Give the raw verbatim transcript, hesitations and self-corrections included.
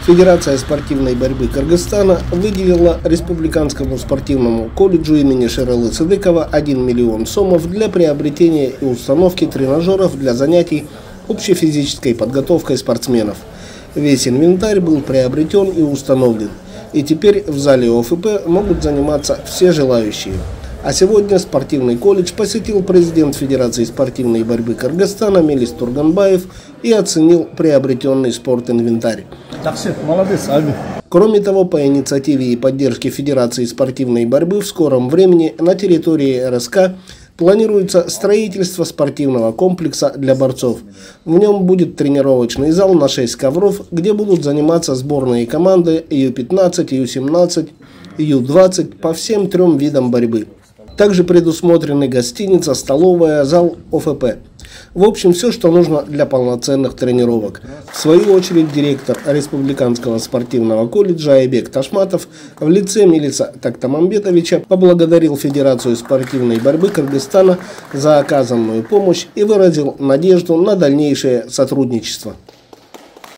Федерация спортивной борьбы Кыргызстана выделила Республиканскому спортивному колледжу имени Шералы Цыдыкова один миллион сомов для приобретения и установки тренажеров для занятий общей физической подготовкой спортсменов. Весь инвентарь был приобретен и установлен, и теперь в зале ОФП могут заниматься все желающие. А сегодня спортивный колледж посетил президент Федерации спортивной борьбы Кыргызстана Мелис Турганбаев и оценил приобретенный спортинвентарь. Кроме того, по инициативе и поддержке Федерации спортивной борьбы в скором времени на территории эр эс ка планируется строительство спортивного комплекса для борцов. В нем будет тренировочный зал на шесть ковров, где будут заниматься сборные команды ю пятнадцать, ю семнадцать, ю двадцать по всем трем видам борьбы. Также предусмотрены гостиница, столовая, зал ОФП. В общем, все, что нужно для полноценных тренировок. В свою очередь, директор Республиканского спортивного колледжа Айбек Ташматов в лице Мелиса Тактамамбетовича поблагодарил Федерацию спортивной борьбы Кыргызстана за оказанную помощь и выразил надежду на дальнейшее сотрудничество.